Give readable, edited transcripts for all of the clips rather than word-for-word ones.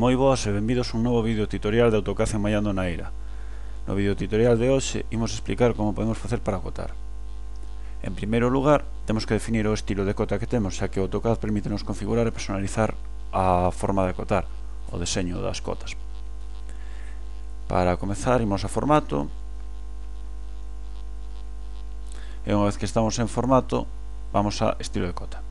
Moi boas e benvidos a un novo vídeo tutorial de AutoCAD en Mallando na Eira. No vídeo tutorial de hoxe imos explicar como podemos facer para cotar. En primeiro lugar, temos que definir o estilo de cota que temos, xa que o AutoCAD permítenos configurar e personalizar a forma de cotar, o deseño das cotas. Para comezar, imos a formato, e unha vez que estamos en formato, vamos a estilo de cota.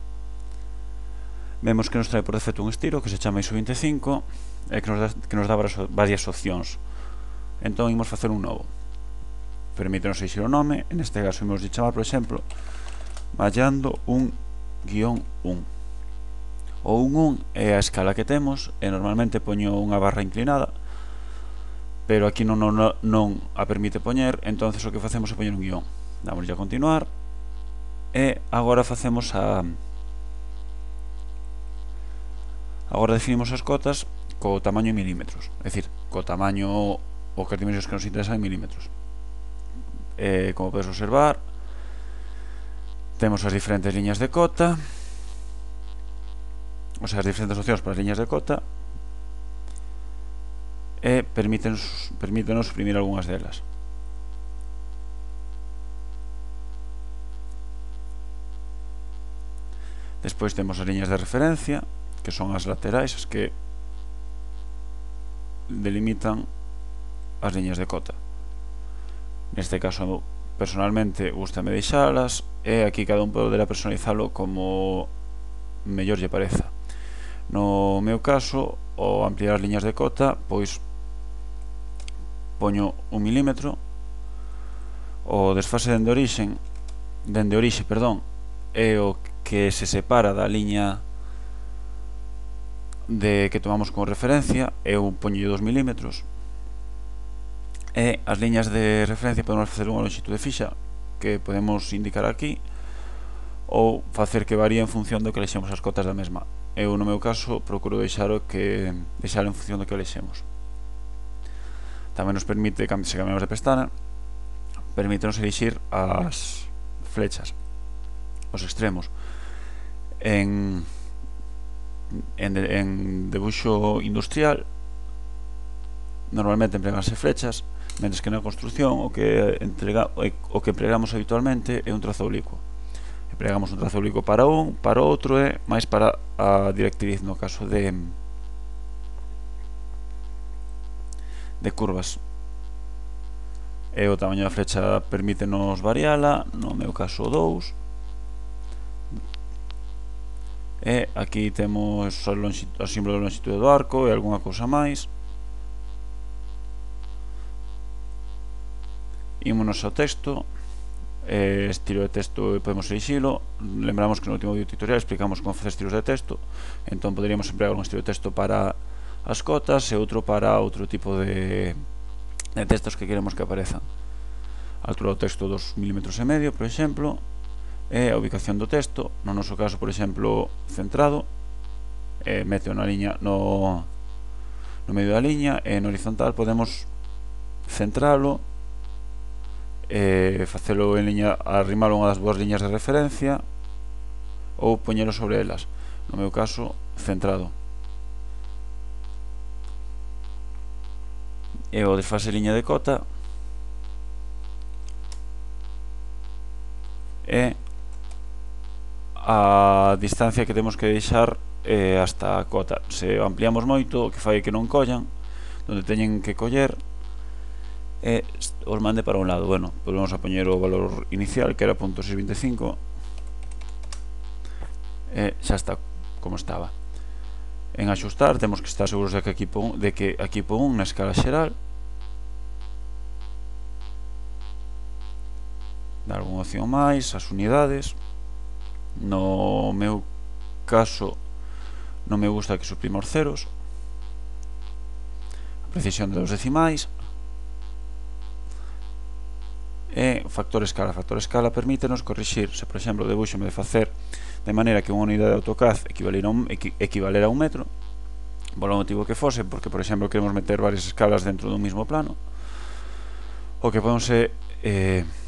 Vemos que nos trae por defecto un estilo que se chama ISO 25 e que nos dá varias opcións. Entón imos facer un novo. Permítenos elixir o nome, en este caso imos chamar, por exemplo, Mallando un -1. O 1 é a escala que temos e normalmente poño unha barra inclinada, pero aquí non a permite poñer, entonces o que facemos é poñer un guión. Damos a continuar e agora facemos Agora definimos as cotas co tamaño en milímetros, é dicir, co tamaño ou que as dimensións que nos interesan en milímetros. Como podes observar, temos as diferentes liñas de cota, o sea, as diferentes opcións para as liñas de cota, e permítenos suprimir algunhas delas. Despois temos as liñas de referencia, que son as laterais, as que delimitan as liñas de cota. Neste caso, personalmente, gustame deixalas, e aquí cada un poderá personalizalo como mellor lle pareza. No meu caso, ao ampliar as liñas de cota, pois poño 1 milímetro, o desfase dende orixe, é o que se separa da liña que tomamos como referencia, eu poño 2 milímetros, e as liñas de referencia podemos facer unha longitude fixa que podemos indicar aquí, ou facer que varíe en función do que elexemos as cotas da mesma. Eu, no meu caso, procuro deixar en función do que elexemos. Tamén nos permite, se cambiamos de pestana, permítenos elixir as flechas, os extremos. En debuxo industrial normalmente empleganse flechas, mentres que na construción o que empregamos habitualmente é un trazo oblicuo. Empregamos un trazo oblicuo para o outro é máis para a directriz no caso de curvas. E o tamaño da flecha permítenos variala, no meu caso 2. E aquí temos o símbolo de longitude do arco e algunha cousa máis. Ímonos ao texto, estilo de texto podemos elixilo. Lembramos que no último vídeo tutorial explicamos como facer estilos de texto, entón poderíamos emplear un estilo de texto para as cotas e outro para outro tipo de textos que queremos que aparezan. Altura do texto 2,5 mm, por exemplo, e a ubicación do texto, no noso caso, por exemplo, centrado, mete na liña no medio da liña, e no horizontal podemos centralo, facelo en liña, arrimalo unha das dúas liñas de referencia, ou poñelo sobre elas, no meu caso, centrado. E o desfase liña de cota é a distancia que temos que deixar hasta a cota. Se o ampliamos moito, o que fai que non collan donde teñen que coller e os mande para un lado. Bueno, volvemos a poñer o valor inicial, que era .625, e xa está como estaba. En axustar temos que estar seguros de que aquí pon 1 na escala xeral, dar algunha opción máis, as unidades. No meu caso non me gusta que suprima os ceros, a precisión de los decimais, e factor escala. Factor escala permítenos corrixir, se por exemplo o debuxo me de facer de maneira que unha unidade de AutoCAD equivalera a 1 metro, polo motivo que fose, porque por exemplo queremos meter varias escalas dentro dun mismo plano, o que podemos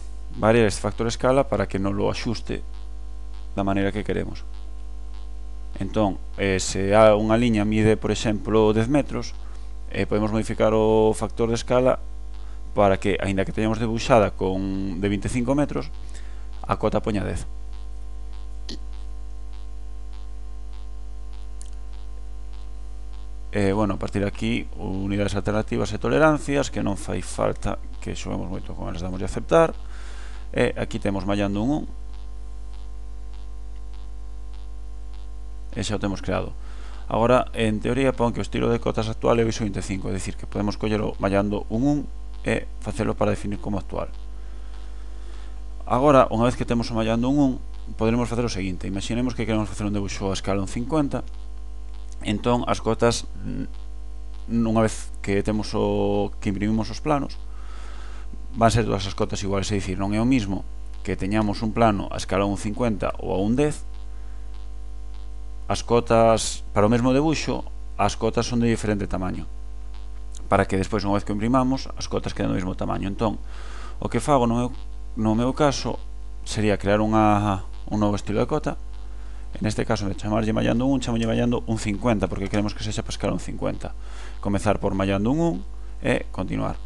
variar este factor escala para que non lo axuste da maneira que queremos. Entón, se unha liña mide, por exemplo, 10 metros, podemos modificar o factor de escala para que, aínda que teñamos debuxada de 25 metros, a cota poña 10. Bueno, a partir de aquí, unidades alternativas e tolerancias, que non fai falta que xoguemos moito con eles, damos de aceptar. Aquí temos mallando un 1, e xa o temos creado. Agora, en teoría, pon que o estilo de cotas actual é o ISO 25, é dicir, que podemos collelo mallando un 1 e facelo para definir como actual. Agora, unha vez que temos o mallando un 1, poderemos facer o seguinte. Imaginemos que queremos facer un debuxo a escala 1.50. Entón, as cotas, unha vez que temos que imprimimos os planos, van ser todas as cotas iguales, é dicir, non é o mismo que teñamos un plano a escala 1.50 ou a 1.10. As cotas, para o mesmo debuxo, as cotas son de diferente tamaño, para que despois, unha vez que o imprimamos, as cotas queden do mesmo tamaño. Entón, o que fago no meu caso sería crear un novo estilo de cota. En este caso, de chamarlle mallando un 1, chamolle mallando un 50, porque queremos que sexa para escala un 50. Comezar por mallando un 1 e continuar.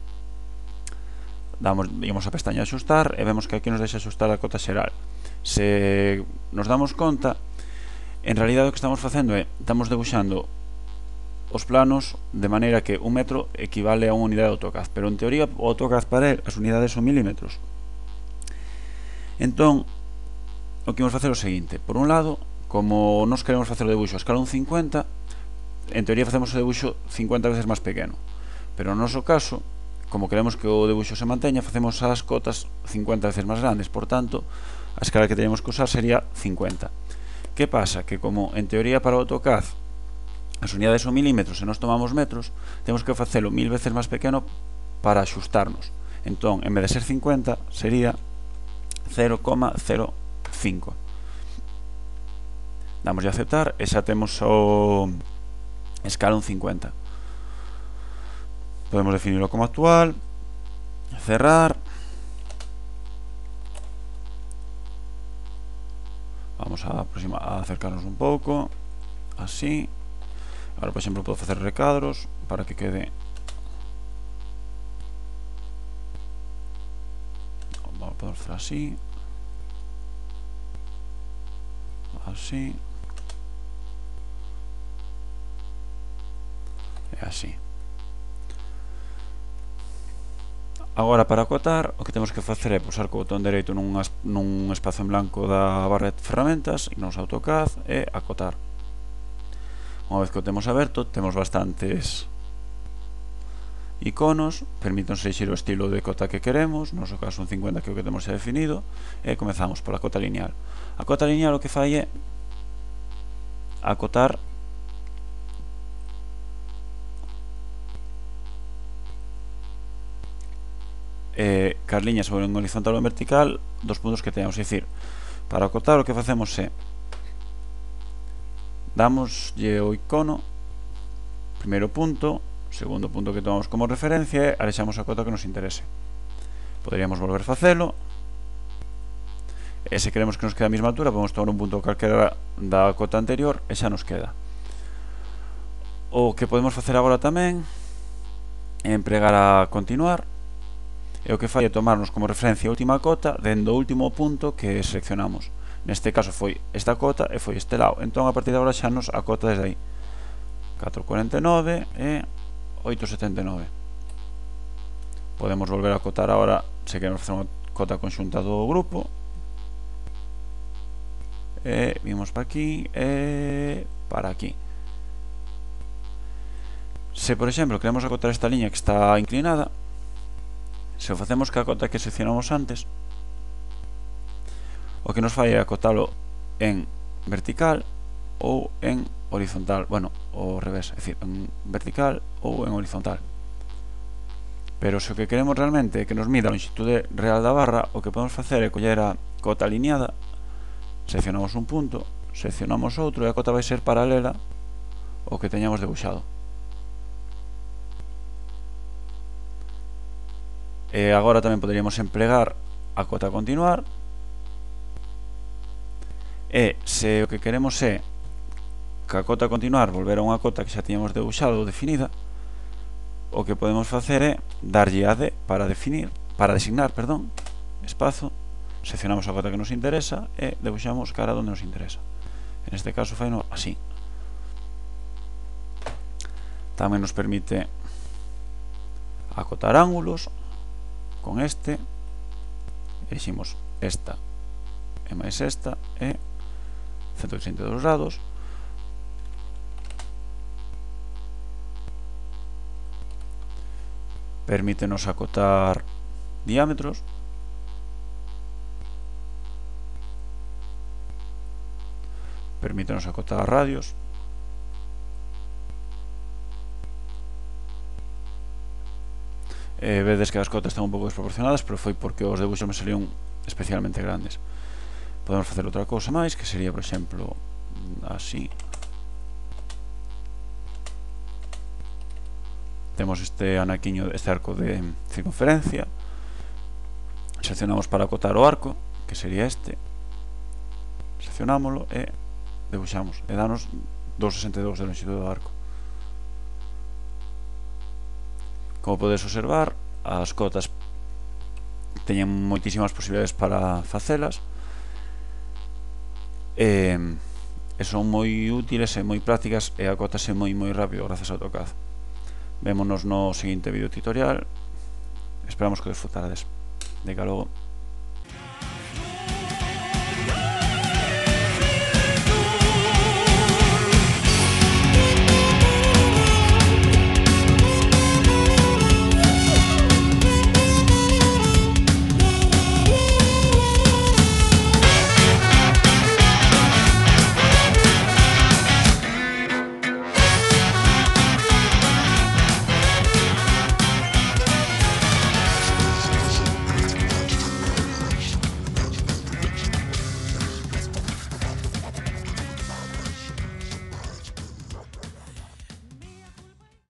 Imos a pestaña axustar e vemos que aquí nos deixa axustar a cota xeral. Se nos damos conta, en realidad o que estamos facendo é, estamos debuxando os planos de maneira que un metro equivale a unha unidade de AutoCAD, pero en teoría o AutoCAD para él as unidades son milímetros. Entón, o que vamos facer é o seguinte. Por un lado, como nos queremos facer o debuxo a escala 1.50, en teoría facemos o debuxo 50 veces máis pequeno, pero no noso caso, como queremos que o debuxo se manteña, facemos as cotas 50 veces máis grandes. Por tanto, a escala que teñemos que usar sería 50. Que pasa? Que como en teoría para o AutoCAD as unidades son milímetros e nos tomamos metros, temos que facelo 1000 veces máis pequeno para axustarnos. Entón, en vez de ser 50, sería 0,05. Damos de aceptar e xa temos o escala 1.50. Podemos definirlo como actual, cerrar. Vamos a acercarnos un pouco, así. Ahora, por exemplo, podo facer recadros para que quede. Vamos a poder hacer así. Así. E así. Agora, para acotar, o que temos que facer é pulsar co botón dereito nun espazo en blanco da barra de ferramentas, irnos a AutoCAD e acotar. Unha vez que o temos aberto, temos bastantes iconos, permítanse elixir o estilo de cota que queremos, no noso caso un 50, que é o que temos xa definido, e comezamos pola cota lineal. A cota lineal o que fai é acotar que as liñas sobre en horizontal ou en vertical dos puntos que teñamos. É dicir, para acotar o que facemos é damoslle o icono, primeiro punto, segundo punto que tomamos como referencia, e alexamos a cota que nos interese. Poderíamos volver a facelo, e se queremos que nos quede a mesma altura, podemos tomar un punto calquera da cota anterior e xa nos queda. O que podemos facer agora tamén é empregar a continuar, e o que fai é tomarnos como referencia a última cota dentro do último punto que seleccionamos. Neste caso foi esta cota e foi este lado. Entón, a partir de agora xa nos acota desde aí. 449 e 879. Podemos volver a acotar agora se queremos facer unha cota conxunta do grupo. E vimos para aquí e para aquí. Se, por exemplo, queremos acotar esta liña que está inclinada, se o facemos ca cota que seleccionamos antes, o que nos fai é acotalo en vertical ou en horizontal, bueno, ao revés, é dicir, en vertical ou en horizontal. Pero se o que queremos realmente é que nos mida a longitude real da barra, o que podemos facer é coller a cota alineada, seleccionamos un punto, seleccionamos outro e a cota vai ser paralela ao que teñamos debuxado. E agora tamén poderíamos emplegar a cota a continuar, e se o que queremos é ca cota continuar volver a unha cota que xa tiñamos debuxado ou definida, o que podemos facer é darlle a D para designar, espazo, seleccionamos a cota que nos interesa e debuxamos cara onde nos interesa. En este caso faino así. Tamén nos permite acotar ángulos con este, eliximos esta e máis esta e 182 grados. Permítenos acotar diámetros, permítenos acotar radios, vedes que as cotas están un pouco desproporcionadas, pero foi porque os debuxos me salían especialmente grandes. Podemos facer outra cousa máis, que sería, por exemplo, así. Temos este anaquiño, este arco de circunferencia. Seleccionamos para acotar o arco, que sería este. Seleccionámoslo e debuxamos. E danos 2,62 de longitud do arco. Como podes observar, as cotas teñen moitísimas posibilidades para facelas e son moi útiles e moi prácticas e acótase moi rápido grazas ao AutoCAD. Vémonos no seguinte video tutorial. Esperamos que disfrutarades. De logo.